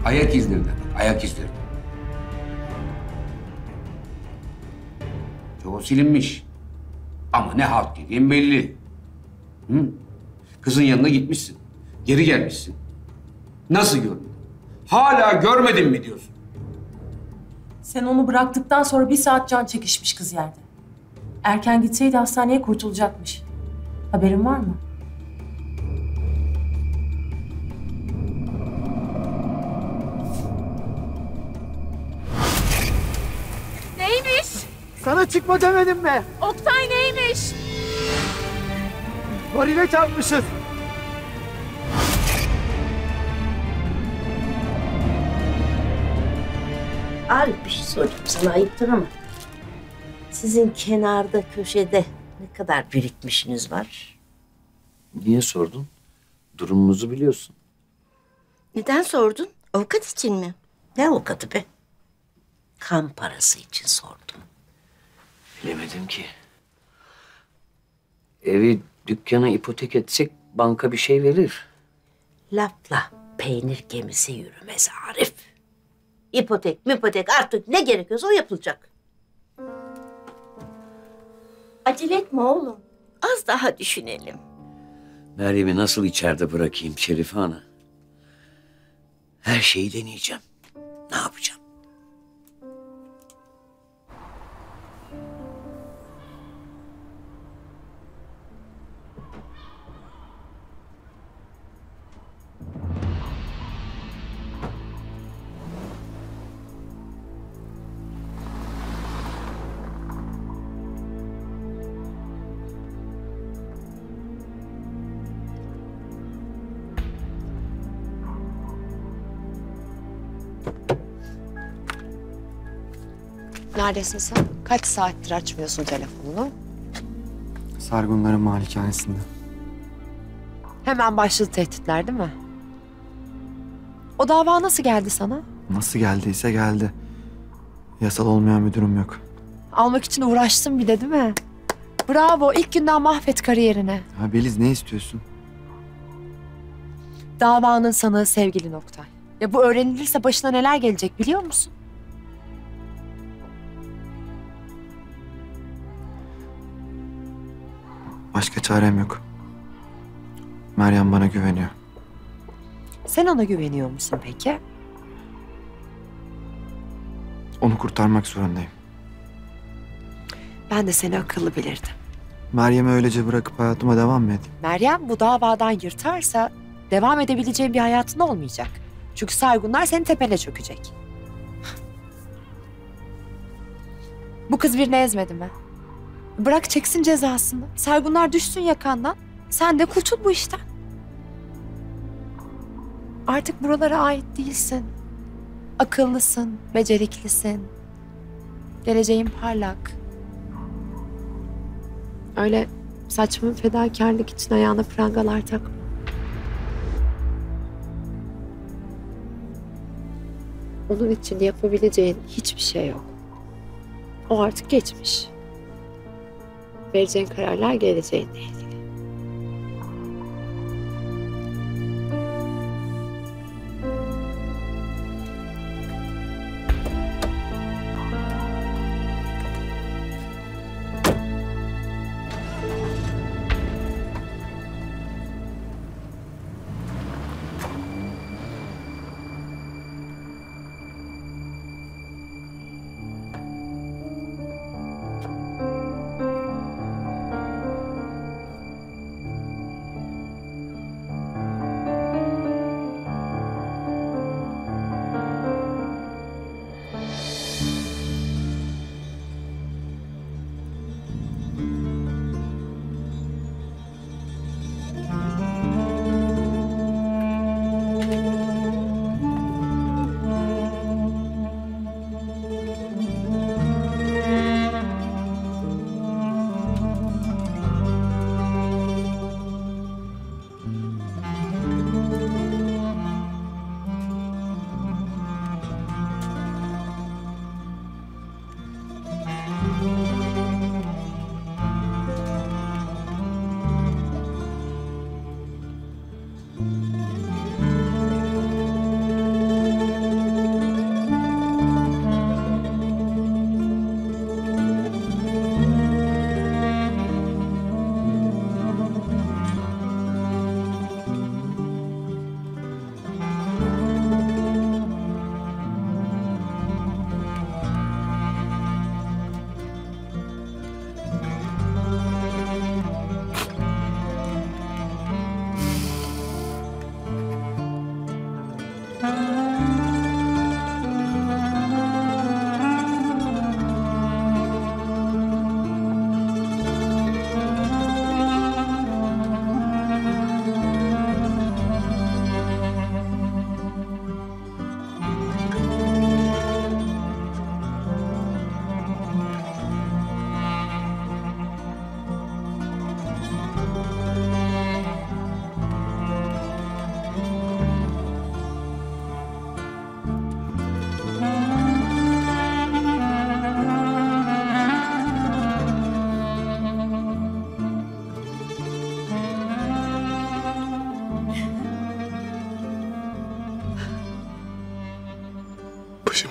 Ayak izleri de bak, ayak izleri. Çoğu silinmiş. Ama ne halt dediğin belli. Hı? Kızın yanına gitmişsin. Geri gelmişsin. Nasıl gördün? Hala görmedin mi diyorsun? Sen onu bıraktıktan sonra 1 saat can çekişmiş kız yerde. Erken gitseydi hastaneye kurtulacakmış. Haberin var mı? Neymiş? Sana çıkma demedim mi? Oktay neymiş? Varile çarpmışız. Al bir şey sorayım sana, ayıptır ama. Sizin kenarda köşede ne kadar birikmişiniz var? Niye sordun? Durumumuzu biliyorsun. Neden sordun? Avukat için mi? Ne avukatı be? Kan parası için sordum. Bilemedim ki. Evi, dükkanı ipotek etsek banka bir şey verir. Lafla peynir gemisi yürümez Arif. İpotek, müpotek artık ne gerekiyorsa o yapılacak. Acele etme oğlum. Az daha düşünelim. Meryem'i nasıl içeride bırakayım Şerife Ana? Her şeyi deneyeceğim. Ne yapacağım? Neredesin sen? Kaç saattir açmıyorsun telefonunu? Sargunların malikanesinde. Hemen başladı tehditler değil mi? O dava nasıl geldi sana? Nasıl geldiyse geldi. Yasal olmayan bir durum yok. Almak için uğraştın bir de değil mi? Bravo, ilk günden mahvet kariyerini. Ha Beliz, ne istiyorsun? Davanın sanığı sevgili Oktay. Ya bu öğrenilirse başına neler gelecek biliyor musun? Başka çarem yok. Meryem bana güveniyor. Sen ona güveniyor musun peki? Onu kurtarmak zorundayım. Ben de seni akıllı bilirdim. Meryem'i öylece bırakıp hayatıma devam mı edeyim? Meryem bu davadan yırtarsa devam edebileceğin bir hayatın olmayacak. Çünkü Saygunlar senin tepene çökecek. Bu kız birini ezmedi mi? Bırak çeksin cezasını. Saygunlar düşsün yakandan. Sen de kurtul bu işten. Artık buralara ait değilsin. Akıllısın, beceriklisin. Geleceğin parlak. Öyle saçma fedakarlık için ayağına prangalar takma. Onun için yapabileceğin hiçbir şey yok. O artık geçmiş. Vereceğin kararlar geleceğinle ilgili.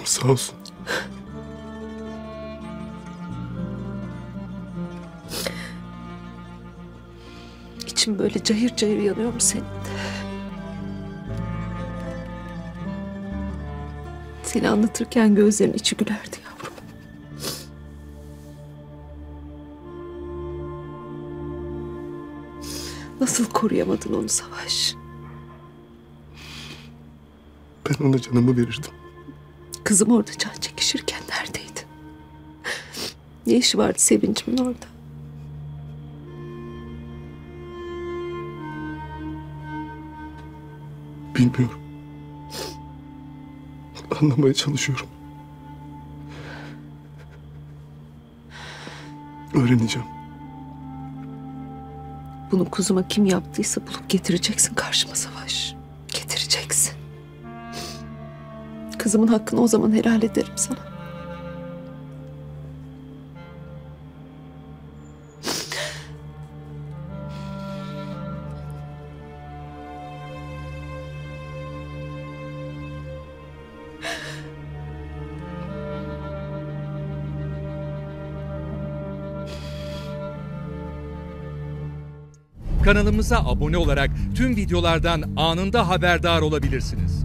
Sağ olsun. İçim böyle cayır cayır yanıyor mu senin? Seni anlatırken gözlerin içi gülerdi yavrum. Nasıl koruyamadın onu Savaş? Ben ona canımı verirdim. Kızım orada can çekişirken neredeydi? Ne işi vardı Sevincim'in orada? Bilmiyorum. Anlamaya çalışıyorum. Öğreneceğim. Bunu kuzuma kim yaptıysa bulup getireceksin karşıma Savaş. Getireceksin. Kızımın hakkını o zaman helal ederim sana. Kanalımıza abone olarak tüm videolardan anında haberdar olabilirsiniz.